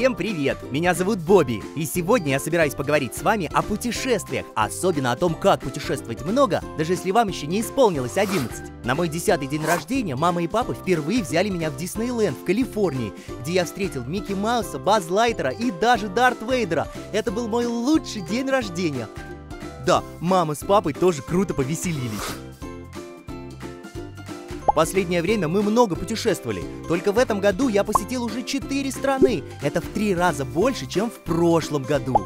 Всем привет! Меня зовут Бобби, и сегодня я собираюсь поговорить с вами о путешествиях, особенно о том, как путешествовать много, даже если вам еще не исполнилось 11. На мой 10-й день рождения мама и папа впервые взяли меня в Диснейленд в Калифорнии, где я встретил Микки Мауса, Базз Лайтера и даже Дарт Вейдера. Это был мой лучший день рождения. Да, мама с папой тоже круто повеселились. В последнее время мы много путешествовали. Только в этом году я посетил уже 4 страны. Это в 3 раза больше, чем в прошлом году.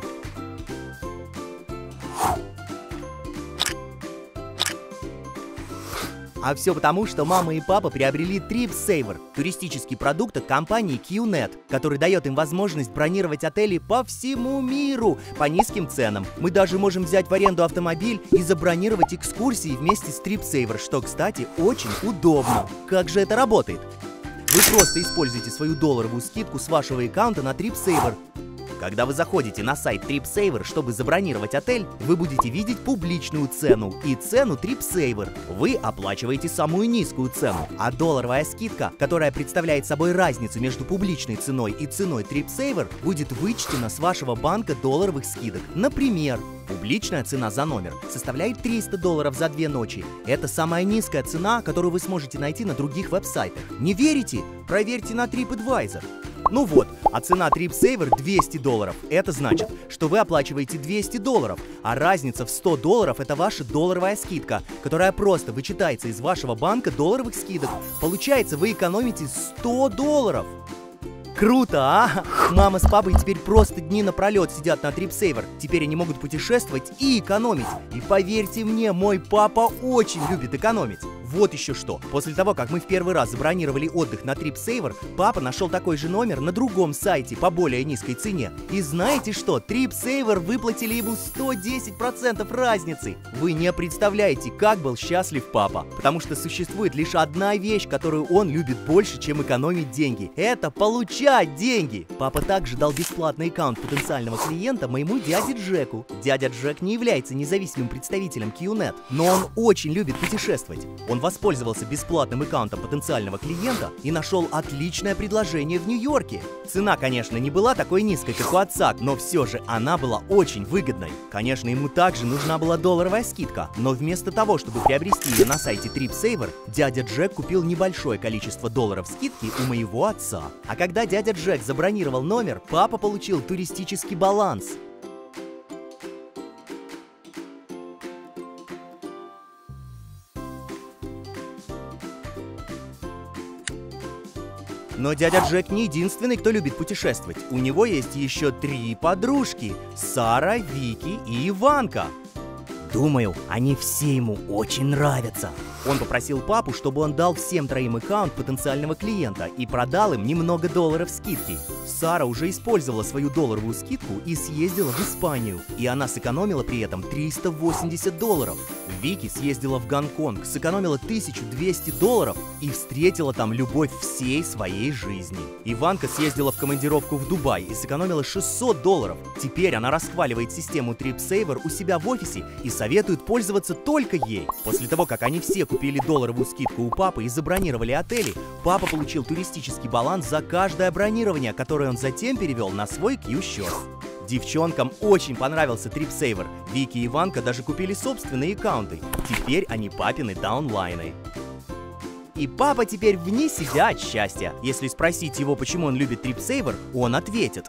А все потому, что мама и папа приобрели TripSaver, туристический продукт от компании QNet, который дает им возможность бронировать отели по всему миру по низким ценам. Мы даже можем взять в аренду автомобиль и забронировать экскурсии вместе с TripSaver, что, кстати, очень удобно. Как же это работает? Вы просто используете свою долларовую скидку с вашего аккаунта на TripSaver. Когда вы заходите на сайт TripSaver, чтобы забронировать отель, вы будете видеть публичную цену и цену TripSaver. Вы оплачиваете самую низкую цену, а долларовая скидка, которая представляет собой разницу между публичной ценой и ценой TripSaver, будет вычтена с вашего банка долларовых скидок. Например, публичная цена за номер составляет $300 за 2 ночи. Это самая низкая цена, которую вы сможете найти на других веб-сайтах. Не верите? Проверьте на TripAdvisor. Ну вот, а цена TripSaver $200. Это значит, что вы оплачиваете $200, а разница в $100 это ваша долларовая скидка, которая просто вычитается из вашего банка долларовых скидок. Получается, вы экономите $100. Круто, а? Мама с папой теперь просто дни напролет сидят на TripSaver. Теперь они могут путешествовать и экономить. И поверьте мне, мой папа очень любит экономить. Вот еще что. После того, как мы в первый раз забронировали отдых на TripSaver, папа нашел такой же номер на другом сайте по более низкой цене. И знаете что? TripSaver выплатили ему 110% разницы. Вы не представляете, как был счастлив папа. Потому что существует лишь одна вещь, которую он любит больше, чем экономить деньги. Это получать деньги. Папа также дал бесплатный аккаунт потенциального клиента моему дяде Джеку. Дядя Джек не является независимым представителем QNet, но он очень любит путешествовать. Он воспользовался бесплатным аккаунтом потенциального клиента и нашел отличное предложение в Нью-Йорке. Цена, конечно, не была такой низкой, как у отца, но все же она была очень выгодной. Конечно, ему также нужна была долларовая скидка, но вместо того, чтобы приобрести ее на сайте TripSaver, дядя Джек купил небольшое количество долларов скидки у моего отца. А когда дядя Джек забронировал номер, папа получил туристический баланс. Но дядя Джек не единственный, кто любит путешествовать. У него есть еще 3 подружки – Сара, Вики и Иванка. Думаю, они все ему очень нравятся. Он попросил папу, чтобы он дал всем 3 аккаунт потенциального клиента и продал им немного долларов скидки. Сара уже использовала свою долларовую скидку и съездила в Испанию, и она сэкономила при этом $380. Вики съездила в Гонконг, сэкономила $1200 и встретила там любовь всей своей жизни. Иванка съездила в командировку в Дубай и сэкономила $600. Теперь она расхваливает систему TripSaver у себя в офисе и советует пользоваться только ей. После того, как они все купили долларовую скидку у папы и забронировали отели, папа получил туристический баланс за каждое бронирование, которое он затем перевел на свой Q-счет. Девчонкам очень понравился TripSaver. Вики и Иванка даже купили собственные аккаунты. Теперь они папины даунлайны. И папа теперь вне себя от счастья. Если спросить его, почему он любит TripSaver, он ответит.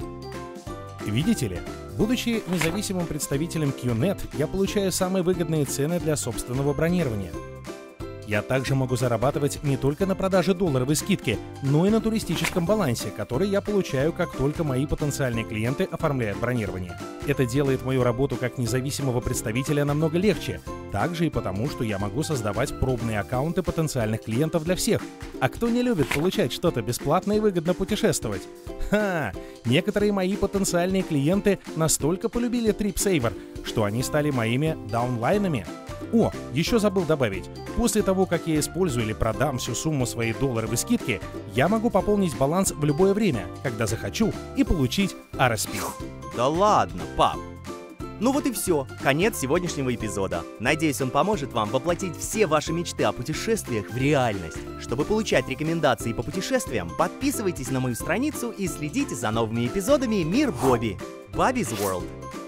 Видите ли, будучи независимым представителем QNet, я получаю самые выгодные цены для собственного бронирования. Я также могу зарабатывать не только на продаже долларовой скидки, но и на туристическом балансе, который я получаю, как только мои потенциальные клиенты оформляют бронирование. Это делает мою работу как независимого представителя намного легче, также и потому, что я могу создавать пробные аккаунты потенциальных клиентов для всех. А кто не любит получать что-то бесплатно и выгодно путешествовать? Некоторые мои потенциальные клиенты настолько полюбили TripSaver, что они стали моими даунлайнами. О, еще забыл добавить. После того, как я использую или продам всю сумму своей долларовой скидки, я могу пополнить баланс в любое время, когда захочу, и получить RSP. Да ладно, пап. Ну вот и все, конец сегодняшнего эпизода. Надеюсь, он поможет вам воплотить все ваши мечты о путешествиях в реальность. Чтобы получать рекомендации по путешествиям, подписывайтесь на мою страницу и следите за новыми эпизодами Мир Бобби. Bobby's World.